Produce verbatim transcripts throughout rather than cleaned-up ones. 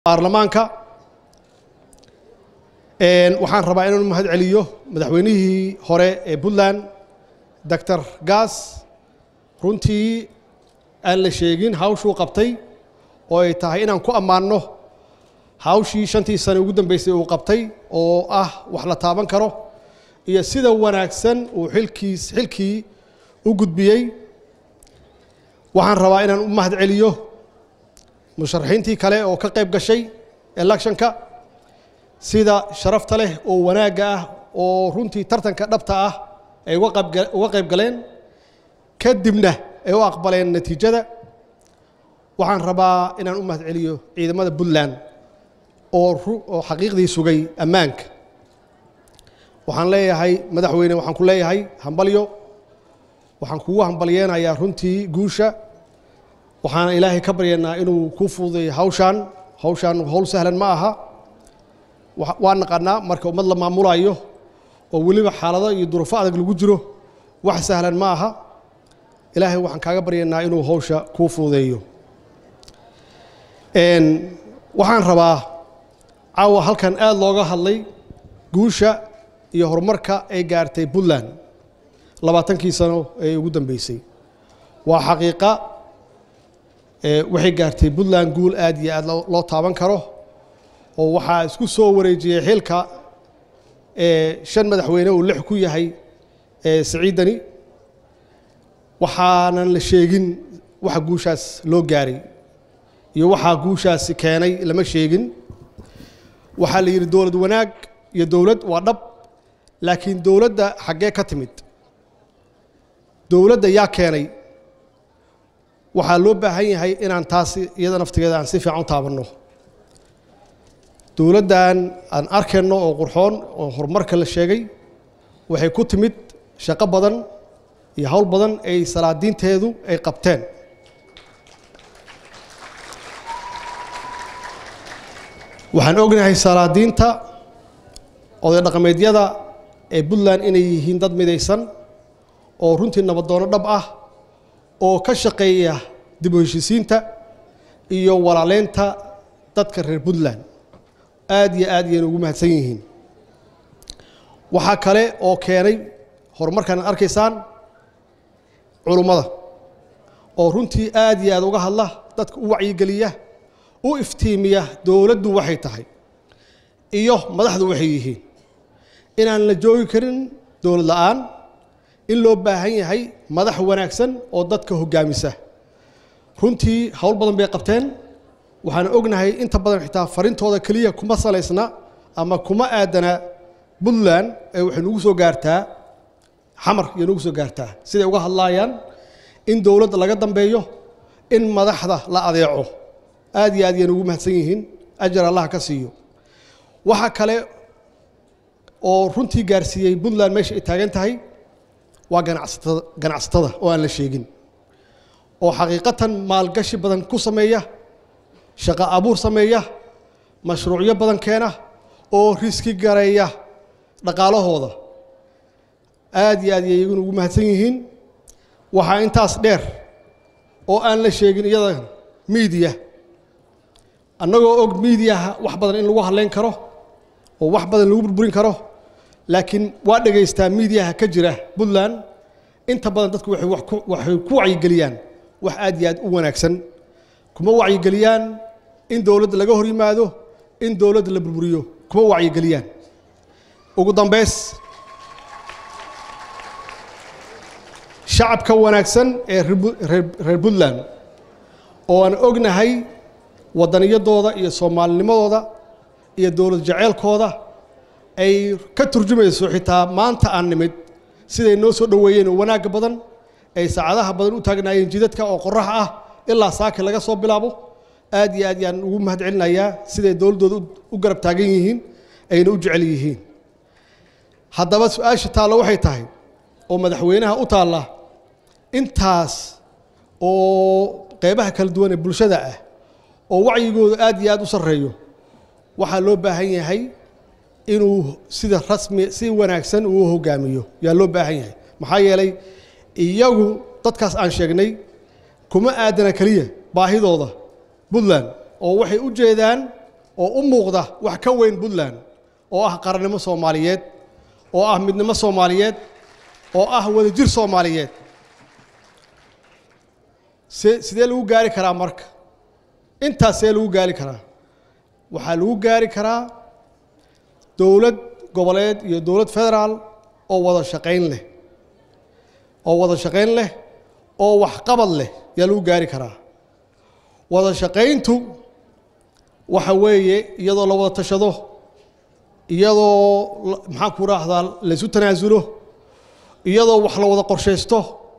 baarlamaanka een waxaan rabaa inaan mahad celiyo madaxweynihii hore ee Puntland Doctor Gas runtii aan la sheegin hawshuu qabtay oo ay tahay inaan ku amaano hawshii shantii sano ugu dambeysay uu qabtay oo ah wax la taaban karo iyo sida wanaagsan uu xilkiis xilkii u gudbiyay waxaan rabaa inaan u mahad celiyo musharaxiintii kale oo ka qayb gashay electionka sida sharafta leh oo wanaaga ah oo runtii tartanka dhabta ah ay uga qayb galeen kadibna ay u aqbaleen natiijada waxaan rabaa inaan u mahad celiyo ciidamada Puntland oo oo xaqiiqdii sugay ammaanka waxaan leeyahay madaxweyne waxaan ku leeyahay hambalyo waxaan kugu hambalyeenayaa runtii guusha waxaan ilaahay ka baryaynaa inuu ku fududeeyo hawshan hawshan hawl sahlan ma aha waan naqanaa marka ummad la maamulayo oo waliba xaalado iyo duruufo adag lagu jiro wax sahlan ma aha ilaahay waxaan kaaga baryaynaa inuu hawsha ku fududeeyo een waxaan rabaa caawa halkan aad looga hadlay guusha iyo horumarka ay gaartay Puntland labaatankii sano ee ugu dambeysay waa xaqiiqa ee waxay gaartay Puntland guul aad iyo aad loo taaban karo oo waxa isku soo wareejiyay xilka ee shan madaxweyne oo lix ku yahay ee Siciidani waxaanan la sheegin waxa guushaas loo gaaray iyo waxa guushaas keenay lama sheegin waxa la yiri dawlad wanaag iyo dawlad waa dhab laakiin dawladda xagee ka timid dawladda yaa keenay waxa loo baahan yahay inaan taas iyada naftigeeda aan si fiican u taabanno dawladdan aan arkayno oo qurxoon oo horumarka la sheegay waxay ku timid shaqo badan iyo hawl badan ay salaadiinteedu ay qabteen waxaan ognahay salaadiinta oday dhaqameedyada ee Puntland inay yihiin dad midaysan oo runtii nabadoono dhab ah oo ka shaqeeya dib u heshiisiinta iyo walaaleynta dadka reer Puntland aad iyo aad ayay ugu mahadsan yihiin waxa kale oo keenay horumarkan arkaysaan culimada oo runtii aad iyo aad uga hadla dadka u wacyi galiya u iftiimiya dawladdu waxay tahay iyo madaxdu waxay yihiin inaan la joogi karin dawlad la'aan in loo baahan yahay madax wanaagsan oo dadka hogaamisa runtii hawl badan bay qabteen waxaan ognahay inta badan xitaa farintooda kaliya kuma saleysna ama kuma aadana Puntland ee waxay nagu soo gaartaa xamar iyo nagu soo gaartaa sida uga hadlayaan in dawladda laga dambeeyo in madaxda la adeeco aad iyo aad ayay ugu mahadsan yihiin ajar Allah ka siiyo waxa kale oo runtii gaarsiiyay Puntland meesha ay taagan tahay waa ganacsatada ganacsatada oo aan la sheegin oo xaqiiqatan maalgashi badan ku sameeya shaqo abuur sameeya mashruucyo badan keena oo riski gareeya dhaqaalahooda aad iyo aad ayay ugu mahadsan yihiin waxa intaas dheer oo aan la sheegin iyada media annagoo og media wax badan in lagu hadleen karo oo wax badan lagu burburin karo laakiin waa dhageystaa media ka jira Puntland inta badan dadku waxay wax ku waxay ku wacyi galiyaan wax aad iyo aad u wanaagsan kuma wacyi galiyaan in dawladda laga hor yimaado in dawladda la burburiyo kuma wacyi galiyaan ugu dambeys shacabka wanaagsan ee reer Puntland oo aan ognahay wadaniyadooda iyo Soomaalinimadooda iyo dawlad jaceelkooda ay ka turjumayso xitaa maanta aan nimid siday noo soo dhaweeyeen wanaag badan ay saacadaha badan u taagnaayeen jidadka oo qorax ah ilaa saaka laga soo bilaabo aad iyo aad yaan ugu mahad celinayaa siday dawladooda u garab taagan yihiin ayna u jecel yihiin haddaba su'aasha taalo waxay tahay oo madaxweynaha u taala intaas oo qaybaha kala duwan ee bulshada ah oo wacyigooda aad iyo aad u sareeyo waxa loo baahan yahay inuu sida rasmi si wanaagsan uu hogaamiyo yaa loo baahan yahay maxaa yeelay iyagu dadkaas aan sheegnay kuma aadana kaliya baahidooda Puntland oo waxay u jeedaan oo u muuqda wax ka weyn Puntland oo ah qarannimo Soomaaliyeed oo ah midnimo Soomaaliyeed oo ah wadajir Soomaaliyeed sidee lagu gaari karaa marka intaas ee lagu gaari karaa waxa lagu gaari karaa dawlad goboleed iyo dawlad federaal oo wada shaqayn leh oo wada shaqayn leh oo wax qabad leh yaa lagu gaari karaa wada shaqayntu waxa weeye iyadoo la wada tashado iyadoo maxaan ku raahdaa la isu tanaasulo iyadoo wax la wada qorsheysto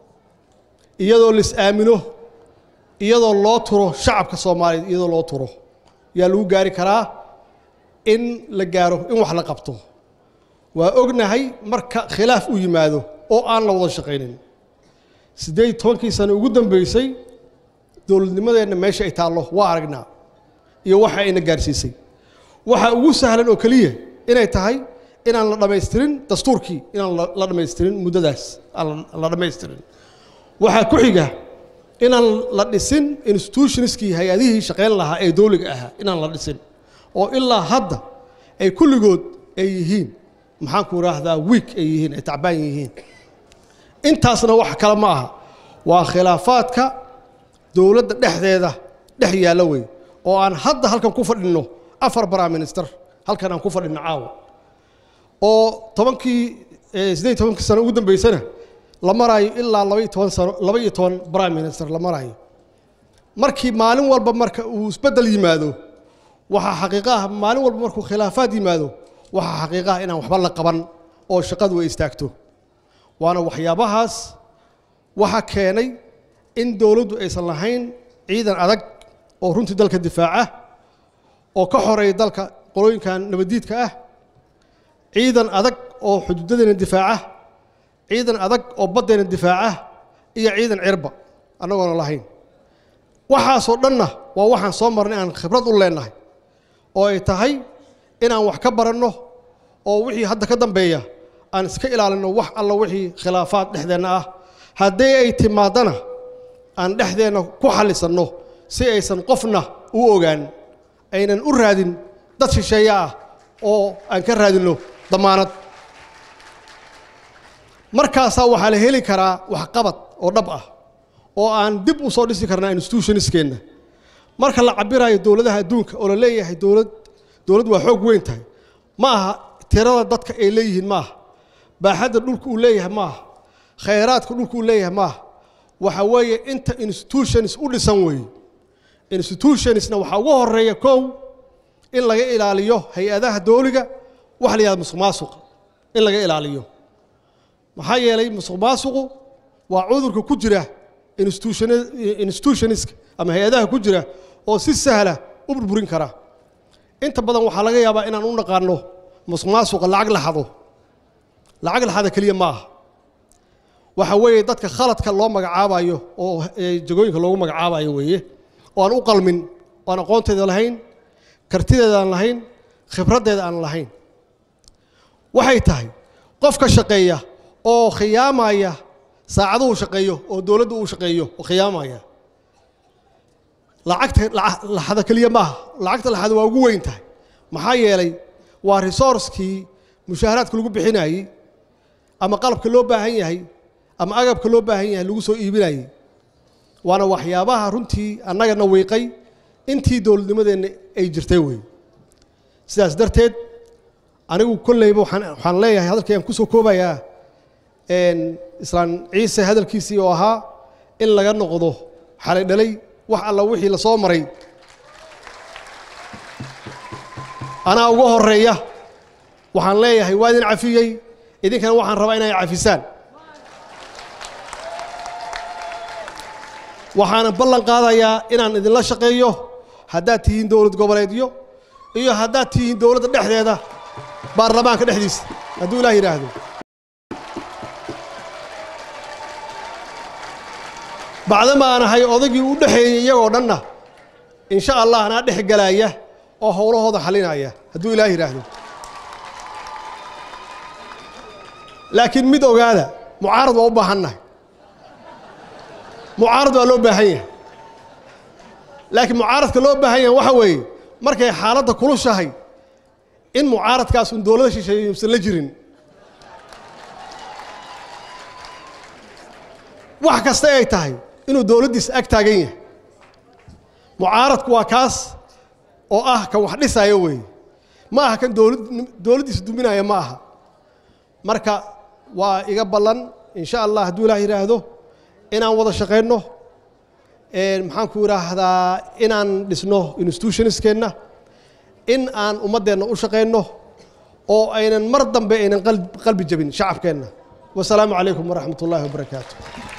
iyadoo la is aamino iyadoo loo turo shacabka Soomaaliyeed iyadoo loo turo yaa lagu gaari karaa in la gaaro in wax la qabto waa ognahay marka khilaaf u yimaado oo aan la wada shaqaynin siddeed iyo tobankii sano ugu dambeysay dawladnimadeena meesha ay taalo waa aragnaa iyo waxa ayna gaarsiisay waxa ugu sahlan oo kaliya inay tahay inaan la dhameystirin dastuurkii inaan la dhameystirin muddadaas aan la dhameystirin waxa ku xiga inaan la dhisin institutionskii hay'adihii shaqeyn lahaa ee dawliga ahaa inaan la dhisin oo ilaa hadda ay kulligood ay yihiin maxaan ku raahdaa week ay yihiin ay tacbaan yihiin intaasna wax kale ma aha waa khilaafaadka dawladda dhexdeeda dhex yaala way oo aan hadda halkan ku fadhino afar prime minister halkan aan ku fadhino caawa oo tobankii siddeed iyo tobankii sano ugu dambeysana la marayo ilaa laba iyo toban sano laba iyo toban prime minister la marayo markii maalin walba marka uu isbedel yimaado waxa xaqiiqo ah maalin walba markuu khilaafaad yimaado waxa xaqiiqo ah inaan waxba la qaban oo shaqadu ay istaagto waana waxyaabahaas waxa keenay in dawladdu aysan lahayn ciidan adag oo runtii dalka difaaca oo ka xoreeya dalka qolooyinkan nabadiidka ah ciidan adag oo xuduudadeena difaaca ciidan adag oo baddeena difaaca iyo ciidan cirba annagoona lahayn waxaasoo dhanna waa waxaan soo marnay aan khibrad u leenahay oo ay tahay inaan wax ka baranno oo wixii hadda ka dambeeya aan iska ilaalino wax alla wixii khilaafaad dhexdeenna ah haddii ay timaadana aan dhexdeena ku xallisanno si aysan qofna u ogaan aynan u raadin dad shisheeye ah oo aan ka raadinno damaanad markaasaa waxaa la heli karaa wax qabad oo dhab ah oo aan dib u soo dhisi karnaa institutionskeenna marka la cabirayo dawladaha adduunka oo la leeyahay dawlad dawlad waa xoog weyn tahay ma aha tirada dadka ay leeyihiin ma aha baaxadda dhulka uu leeyahay ma aha khayraadka dhulka uu leeyahay ma aha waxa weeye inta institutions u dhisan weeye institutionsna waxaa ugu horeeya kow in laga ilaaliyo hay-adaha dawliga wax la yidhahdo musuqmaasuqa in laga ilaaliyo maxaa yeelay musuqmaasuqu waa cudurka ku jira institutionska ama hay-adaha ku jira oo si sahla u burburin kara inta badan waxaa laga yaabaa inaan u naqaano musuqmaasuqa lacag la xado lacag la xada kaliya ma aha waxa weeye dadka khaladka loo magacaabayo oo jagooyinka loogu magacaabayo weeye oo aan u qalmin oo aan aqoonteeda lahayn kartideeda aan lahayn khibraddeeda aan lahayn waxay tahay qofka shaqeeya oo khiyaamaya saacaduhu shaqeeyo oo dawladdu uu shaqeeyo oo khiyaamaya lacagta la xada kaliya ma aha lacagta la xada waa ugu weyn tahay maxaa yeelay waa resource-kii mushaaharaadka lagu bixinayay ama qalabka loo baahan yahay ama agabka loo baahan yahay lagu soo iibinayay waana waxyaabaha runtii annagana wiiqay intii dawladnimadeenna ay jirtay wey sidaas darteed anigu kolleyba waxaan leeyahay hadalkii aan ku soo koobayaa islaan ciise hadalkiisii oo ahaa in laga noqdo xalay dhalay wax alla wixii la soo maray anaa ugu horeeya waxaan leeyahay waa idin cafiyey idinkana waxaan rabaa inay cafisaan waxaan ballan qaadayaa inaan idinla shaqeeyo haddaad tihiin dawlad goboleedyo iyo haddaad tihiin dawladda dhexdeeda baarlamaanka dhexdiisa hadduu ilaah yidhaahdo bacdama aan ahay odaygii u dhexeeyey iyagoo dhanna insha allah anaa dhex galaya oo howlahooda xalinaya hadduu ilaah yidhaahdo laakiin mid ogaada mucaarad waa u baahannahay mucaarad waa loo baahan yahay laakiin mucaaradka loo baahan yahay waxa weeye markay xaaladda kulushahay in mucaaradkaas un dowladda shisheeye uusan la jirin wax kasta ay tahay inuu dowladdiisa ag taagan yahay mucaaradku waa kaas oo ah kan wax dhisaya weeye ma aha kan dowlad dowladdiisa duminaya ma aha marka waa iga ballan insha allah hadduu ilaah yidhaahdo inaan wada shaqayno maxaan ku idhaahdaa inaan dhisno institutionskeenna in aan ummaddeenna u shaqayno oo aynan mar dambe aynan qalbi jabin shacabkeenna wasalaamu calaykum waraxmat ullaahi wabarakaatu